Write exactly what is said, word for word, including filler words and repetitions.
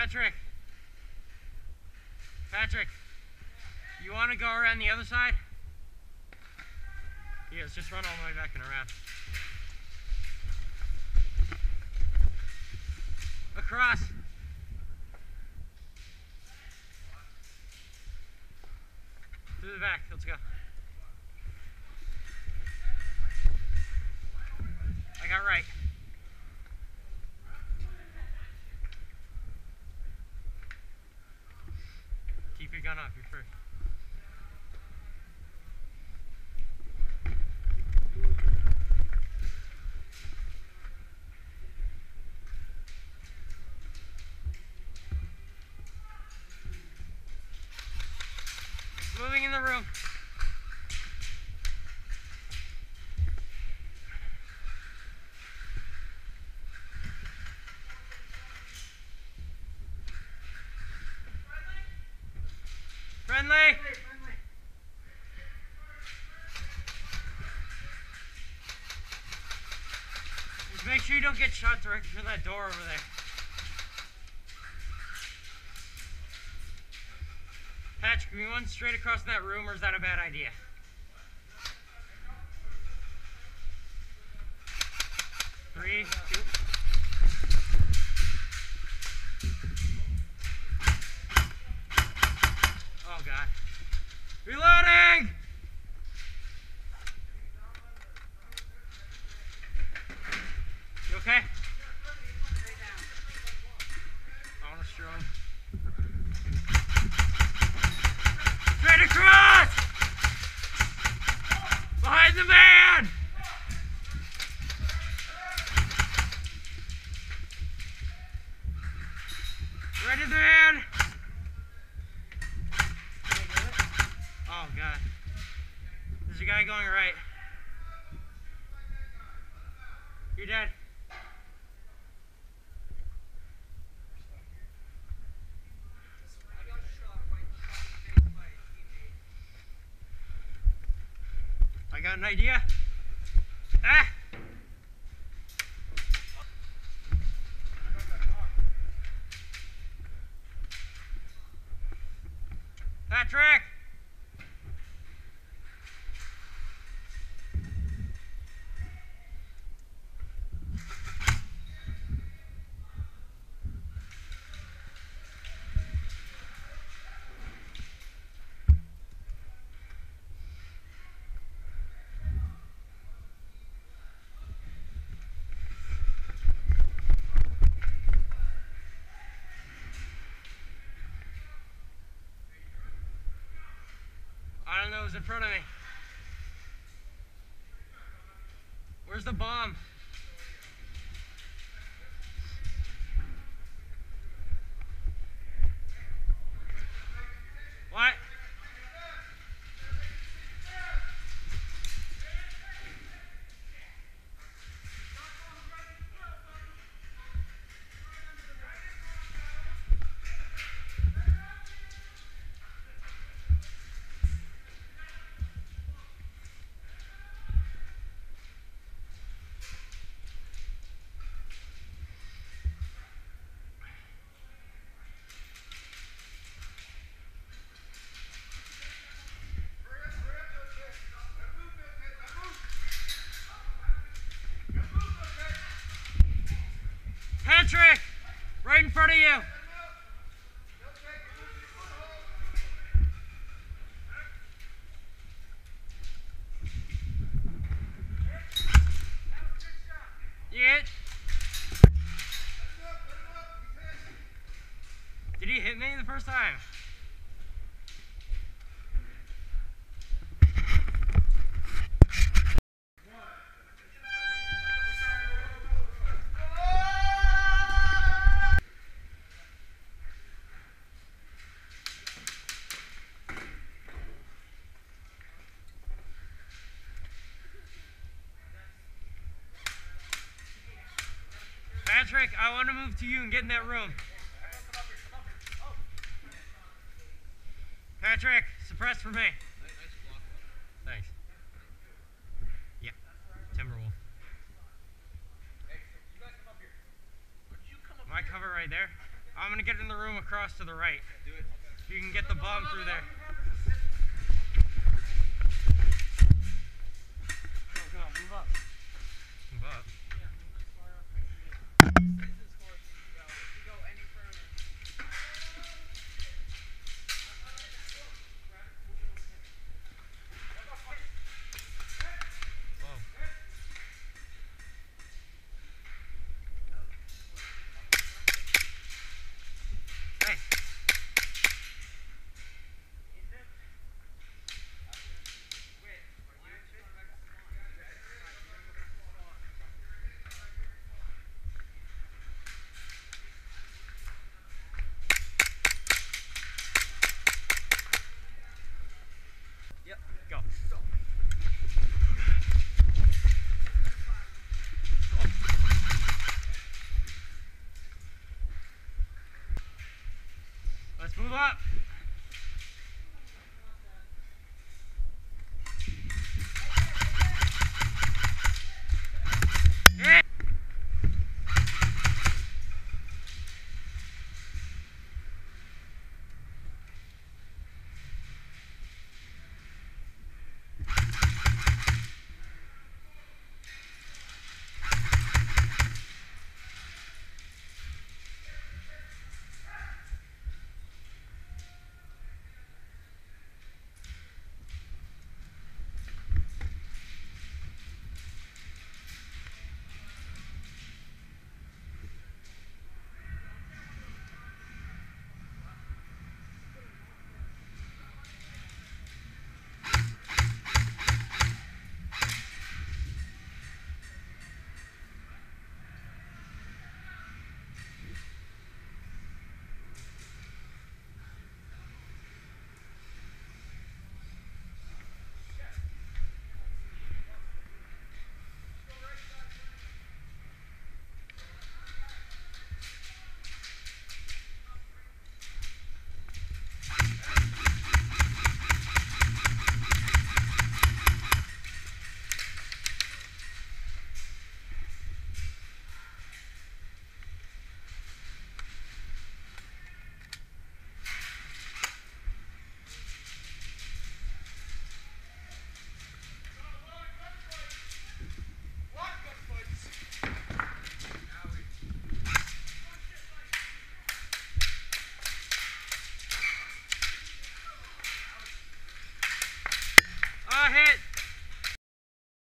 Patrick. Patrick. You want to go around the other side? Yes, just run all the way back and around. Across. Through the back. Let's go. I got right. Keep your gun off your first. Moving in the room. Friendly. Friendly. Just make sure you don't get shot directly through that door over there. Patch, can we run straight across that room, or is that a bad idea? Three, two. Oh God. Reloading! You okay? I want to stroke. Straight across! Behind the van! Right in the van! Oh God. There's a guy going right. You're dead. I got an idea. Ah! Patrick! I don't know who's in front of me. Where's the bomb? What? Patrick! Right in front of you! Yeah. Did he hit me the first time? Patrick, I want to move to you and get in that room. Patrick, suppress for me. Thanks. Yeah, Timberwolf. Am I cover right there? I'm gonna get in the room across to the right. Do it. You can get the bomb through there. Go, go, move up. Move up. Hey. Yep. Go. Go. Let's move up.